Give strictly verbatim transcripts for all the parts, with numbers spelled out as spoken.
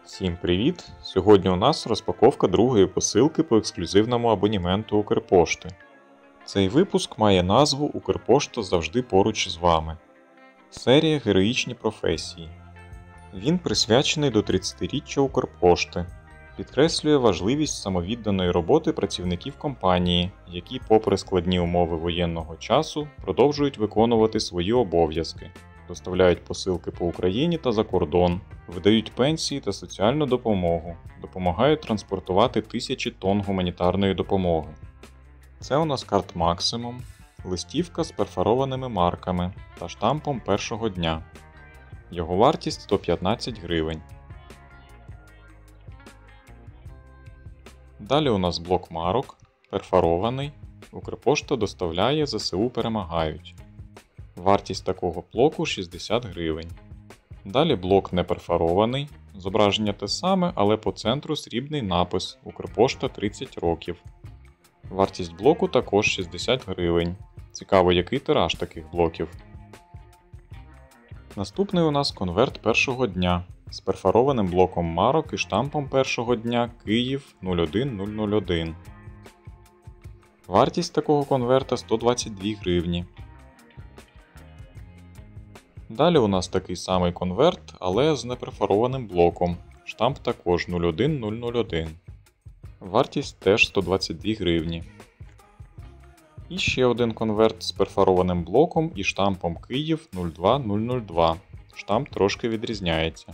Всім привіт! Сьогодні у нас розпаковка другої посилки по ексклюзивному абонементу Укрпошти. Цей випуск має назву «Укрпошта завжди поруч з вами». Серія «Героїчні професії». Він присвячений до тридцятиріччя Укрпошти. Підкреслює важливість самовідданої роботи працівників компанії, які, попри складні умови воєнного часу, продовжують виконувати свої обов'язки. Доставляють посилки по Україні та за кордон, видають пенсії та соціальну допомогу, допомагають транспортувати тисячі тонн гуманітарної допомоги. Це у нас карт Максимум, листівка з перфорованими марками та штампом першого дня. Його вартість сто п'ятнадцять гривень. Далі у нас блок марок, перфорований. Укрпошта доставляє ЗСУ перемагають. Вартість такого блоку шістдесят гривень. Далі блок неперфорований. Зображення те саме, але по центру срібний напис «Укрпошта тридцять років». Вартість блоку також шістдесят гривень. Цікаво, який тираж таких блоків. Наступний у нас конверт першого дня з перфорованим блоком марок і штампом першого дня Київ нуль один нуль нуль один. Вартість такого конверта сто двадцять дві гривні. Далі у нас такий самий конверт, але з неперфорованим блоком. Штамп також нуль один нуль нуль один. Вартість теж сто двадцять дві гривні. І ще один конверт з перфорованим блоком і штампом Київ нуль два нуль нуль два. Штамп трошки відрізняється.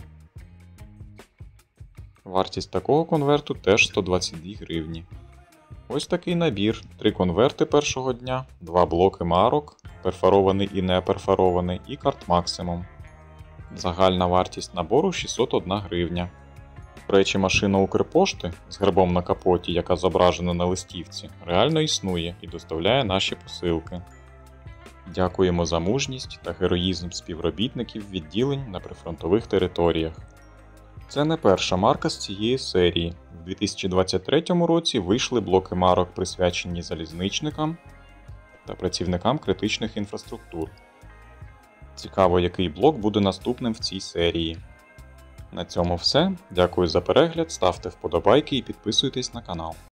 Вартість такого конверту теж сто двадцять дві гривні. Ось такий набір. Три конверти першого дня, два блоки марок, перфорований і неперфорований, і карт Максимум. Загальна вартість набору шістсот одна гривня. До речі, машина Укрпошти з гербом на капоті, яка зображена на листівці, реально існує і доставляє наші посилки. Дякуємо за мужність та героїзм співробітників відділень на прифронтових територіях. Це не перша марка з цієї серії. У дві тисячі двадцять третьому році вийшли блоки марок, присвячені залізничникам та працівникам критичних інфраструктур. Цікаво, який блок буде наступним в цій серії. На цьому все. Дякую за перегляд, ставте вподобайки і підписуйтесь на канал.